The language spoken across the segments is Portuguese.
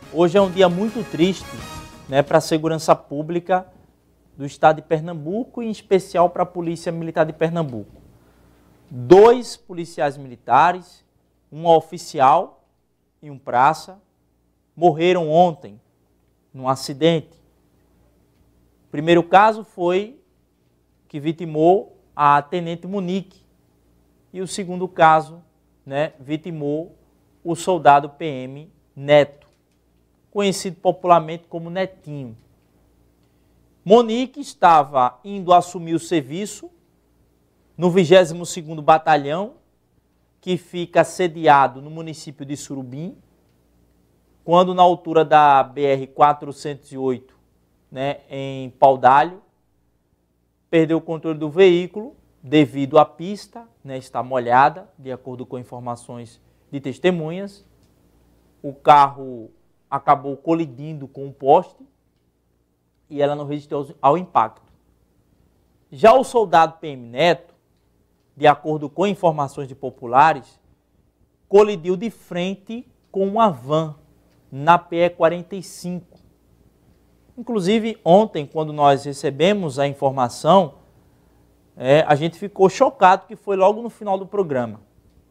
Hoje é um dia muito triste, né, para a segurança pública do estado de Pernambuco e em especial para a Polícia Militar de Pernambuco. 2 policiais militares, um oficial e um praça, morreram ontem num acidente. O primeiro caso foi que vitimou a Tenente Monique e o segundo caso, né, vitimou o soldado PM Neto, conhecido popularmente como Netinho. Monique estava indo assumir o serviço no 22º Batalhão, que fica sediado no município de Surubim, quando na altura da BR-408, né, em Paudalho, perdeu o controle do veículo devido à pista, né, estar molhada, de acordo com informações de testemunhas. O carro acabou colidindo com um poste e ela não resistiu ao impacto. Já o soldado PM Neto, de acordo com informações de populares, colidiu de frente com uma van na PE 45. Inclusive, ontem, quando nós recebemos a informação, a gente ficou chocado, que foi logo no final do programa.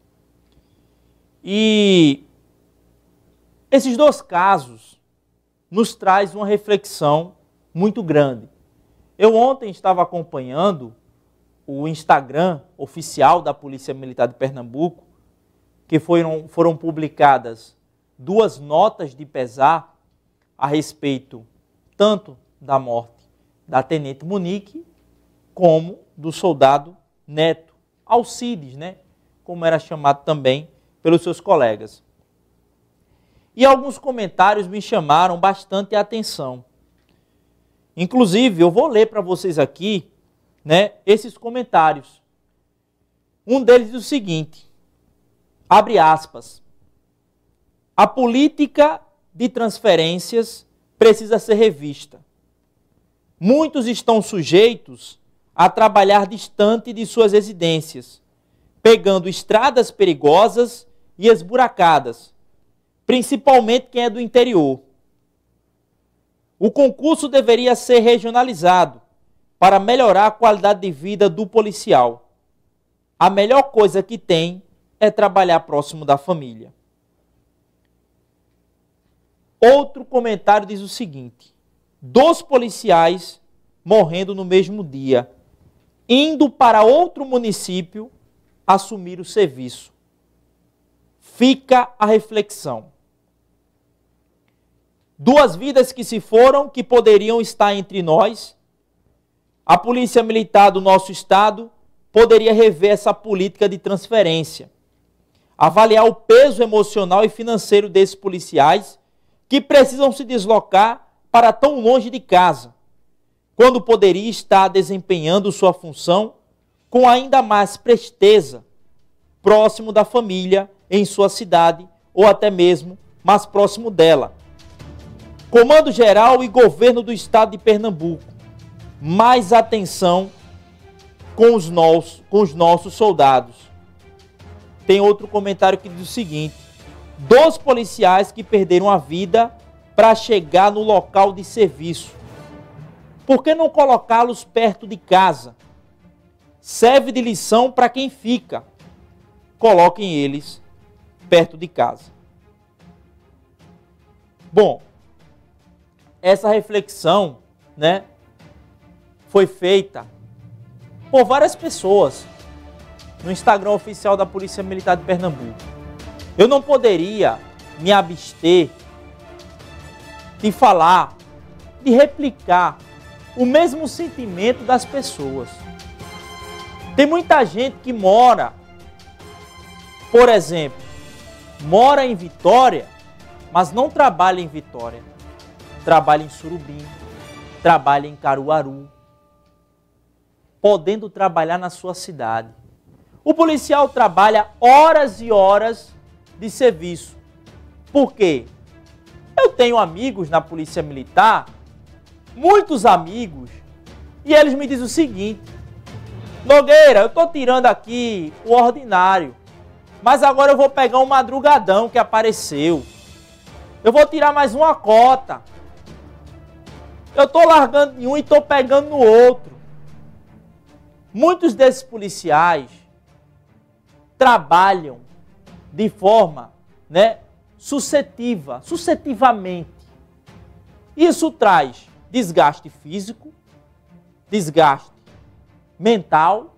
E esses 2 casos nos traz uma reflexão muito grande. Eu ontem estava acompanhando o Instagram oficial da Polícia Militar de Pernambuco, que foram publicadas 2 notas de pesar a respeito tanto da morte da Tenente Monique como do soldado Neto, Alcides, né, como era chamado também pelos seus colegas. E alguns comentários me chamaram bastante a atenção. Inclusive, eu vou ler para vocês aqui, né, esses comentários. Um deles diz o seguinte, abre aspas, a política de transferências precisa ser revista. Muitos estão sujeitos a trabalhar distante de suas residências, pegando estradas perigosas e esburacadas, principalmente quem é do interior. O concurso deveria ser regionalizado para melhorar a qualidade de vida do policial. A melhor coisa que tem é trabalhar próximo da família. Outro comentário diz o seguinte, 2 policiais morrendo no mesmo dia, indo para outro município assumir o serviço. Fica a reflexão. 2 vidas que se foram, que poderiam estar entre nós. A Polícia Militar do nosso estado poderia rever essa política de transferência, avaliar o peso emocional e financeiro desses policiais que precisam se deslocar para tão longe de casa, quando poderia estar desempenhando sua função com ainda mais presteza, próximo da família, em sua cidade, ou até mesmo mais próximo dela. Comando Geral e Governo do Estado de Pernambuco, mais atenção com os nossos soldados. Tem outro comentário que diz o seguinte, 2 policiais que perderam a vida para chegar no local de serviço. Por que não colocá-los perto de casa? Serve de lição para quem fica. Coloquem eles perto de casa. Bom, essa reflexão, né, foi feita por várias pessoas no Instagram oficial da Polícia Militar de Pernambuco. Eu não poderia me abster de falar, de replicar o mesmo sentimento das pessoas. Tem muita gente que mora, por exemplo, mora em Vitória, mas não trabalha em Vitória. Trabalha em Surubim, trabalha em Caruaru, podendo trabalhar na sua cidade. O policial trabalha horas e horas de serviço. Por quê? Eu tenho amigos na Polícia Militar, muitos amigos, e eles me dizem o seguinte, Nogueira, eu estou tirando aqui o ordinário, mas agora eu vou pegar um madrugadão que apareceu. Eu vou tirar mais uma cota. Eu estou largando em um e estou pegando no outro. Muitos desses policiais trabalham de forma, suscetivamente. Isso traz desgaste físico, desgaste mental.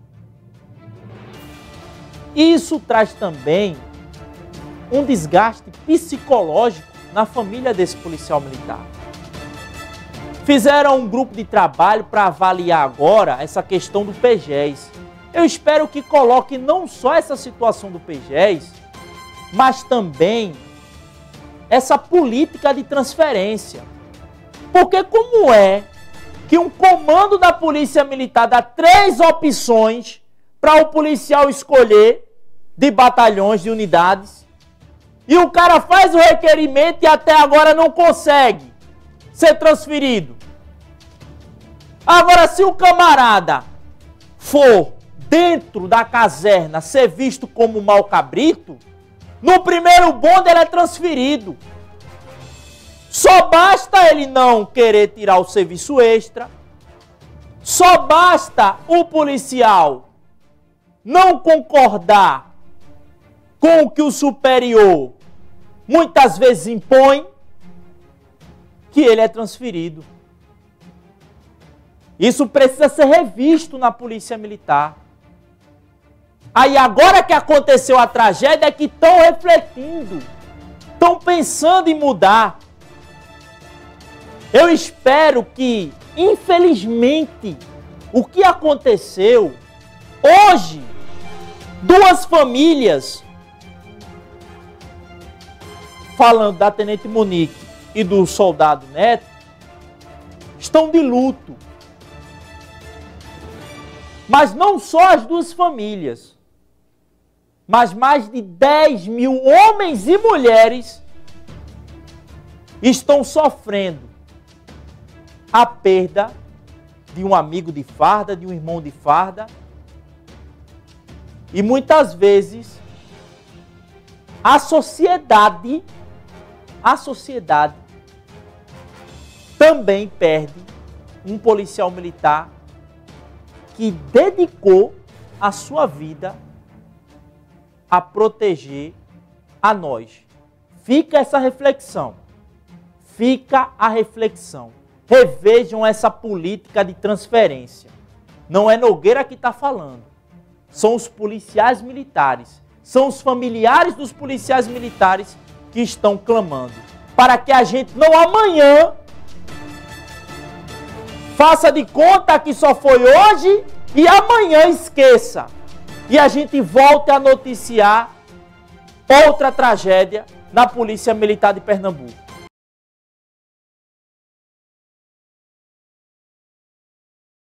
E isso traz também um desgaste psicológico na família desse policial militar. Fizeram um grupo de trabalho para avaliar agora essa questão do PGES. Eu espero que coloque não só essa situação do PGES, mas também essa política de transferência. Porque como é que um comando da Polícia Militar dá 3 opções para o policial escolher de batalhões, de unidades, e o cara faz o requerimento e até agora não consegue ser transferido? Agora, se o camarada for dentro da caserna ser visto como mau cabrito, no primeiro bonde ele é transferido. Só basta ele não querer tirar o serviço extra, só basta o policial não concordar com o que o superior muitas vezes impõe, que ele é transferido. Isso precisa ser revisto na Polícia Militar. Aí agora que aconteceu a tragédia é que estão refletindo, estão pensando em mudar. Eu espero que, infelizmente, o que aconteceu hoje, 2 famílias, falando da Tenente Monique e do soldado Neto, estão de luto. Mas não só as 2 famílias, mas mais de 10 mil homens e mulheres estão sofrendo a perda de um amigo de farda, de um irmão de farda. E muitas vezes a sociedade também perde um policial militar que dedicou a sua vida a proteger a nós. Fica essa reflexão. Fica a reflexão. Revejam essa política de transferência. Não é Nogueira que está falando. São os policiais militares. São os familiares dos policiais militares que estão clamando. Para que a gente não amanhã faça de conta que só foi hoje e amanhã esqueça. E a gente volte a noticiar outra tragédia na Polícia Militar de Pernambuco.